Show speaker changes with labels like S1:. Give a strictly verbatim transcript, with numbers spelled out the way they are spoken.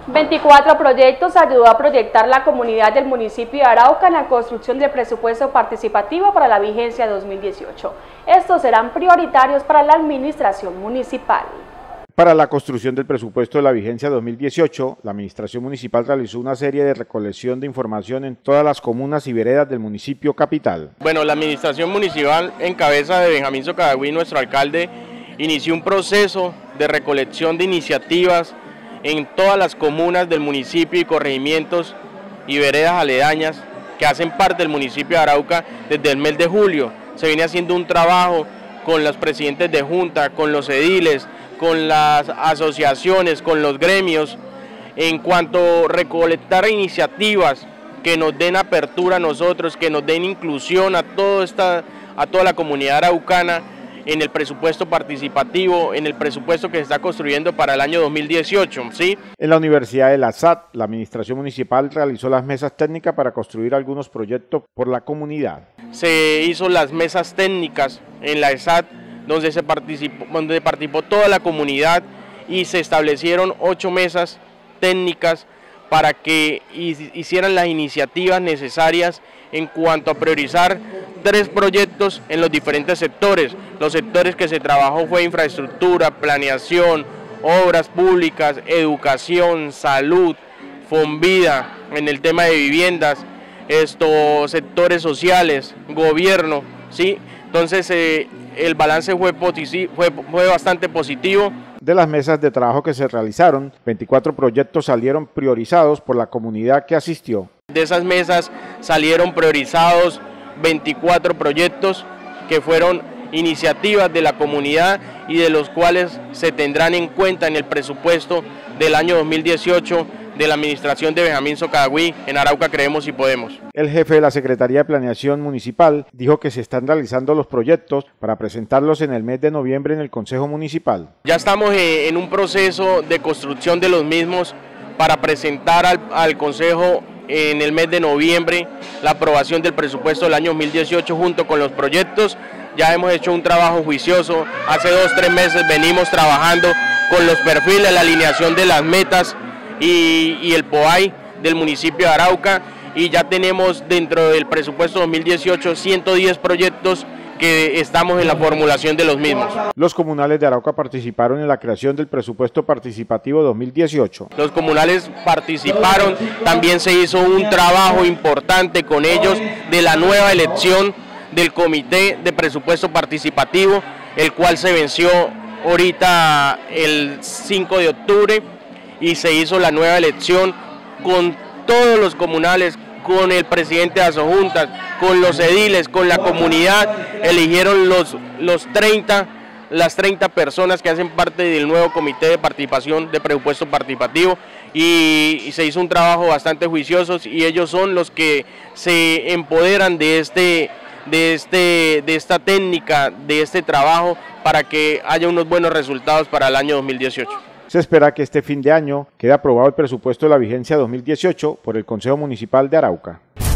S1: veinticuatro proyectos ayudó a proyectar la comunidad del municipio de Arauca en la construcción del presupuesto participativo para la vigencia dos mil dieciocho. Estos serán prioritarios para la administración municipal.
S2: Para la construcción del presupuesto de la vigencia dos mil dieciocho, la Administración Municipal realizó una serie de recolección de información en todas las comunas y veredas del municipio capital.
S3: Bueno, la Administración Municipal, en cabeza de Benjamín Socadagüí, nuestro alcalde, inició un proceso de recolección de iniciativas en todas las comunas del municipio y corregimientos y veredas aledañas que hacen parte del municipio de Arauca desde el mes de julio. Se viene haciendo un trabajo con los presidentes de junta, con los ediles, con las asociaciones, con los gremios, en cuanto a recolectar iniciativas que nos den apertura a nosotros, que nos den inclusión a, toda esta, a toda la comunidad araucana en el presupuesto participativo, en el presupuesto que se está construyendo para el año dos mil dieciocho. ¿sí?
S2: En la Universidad de la S A T, la Administración Municipal realizó las mesas técnicas para construir algunos proyectos por la comunidad.
S3: Se hizo las mesas técnicas en la S A T, donde se participó, donde participó toda la comunidad y se establecieron ocho mesas técnicas para que hicieran las iniciativas necesarias en cuanto a priorizar tres proyectos en los diferentes sectores. Los sectores que se trabajó fue infraestructura, planeación, obras públicas, educación, salud, Fonvida, en el tema de viviendas, estos sectores sociales, gobierno, ¿sí? Entonces eh, el balance fue, fue, fue bastante positivo.
S2: De las mesas de trabajo que se realizaron, veinticuatro proyectos salieron priorizados por la comunidad que asistió.
S3: De esas mesas salieron priorizados veinticuatro proyectos que fueron iniciativas de la comunidad y de los cuales se tendrán en cuenta en el presupuesto del año dos mil dieciocho de la administración de Benjamín Socadagüí. En Arauca creemos y podemos.
S2: El jefe de la Secretaría de Planeación Municipal dijo que se están realizando los proyectos para presentarlos en el mes de noviembre en el Consejo Municipal.
S3: Ya estamos en un proceso de construcción de los mismos para presentar al, al Consejo en el mes de noviembre la aprobación del presupuesto del año dos mil dieciocho junto con los proyectos. Ya hemos hecho un trabajo juicioso, hace dos, tres meses venimos trabajando con los perfiles, la alineación de las metas y, y el P O A I del municipio de Arauca, y ya tenemos dentro del presupuesto dos mil dieciocho ciento diez proyectos que estamos en la formulación de los mismos.
S2: Los comunales de Arauca participaron en la creación del presupuesto participativo dos mil dieciocho.
S3: Los comunales participaron, también se hizo un trabajo importante con ellos de la nueva elección del comité de presupuesto participativo, el cual se venció ahorita el cinco de octubre y se hizo la nueva elección con todos los comunales, con el presidente de Asojuntas, con los ediles, con la comunidad. Eligieron los, los treinta, las treinta personas que hacen parte del nuevo comité de participación de presupuesto participativo y, y se hizo un trabajo bastante juicioso y ellos son los que se empoderan de, este, de, este, de esta técnica, de este trabajo para que haya unos buenos resultados para el año dos mil dieciocho.
S2: Se espera que este fin de año quede aprobado el presupuesto de la vigencia dos mil dieciocho por el Consejo Municipal de Arauca.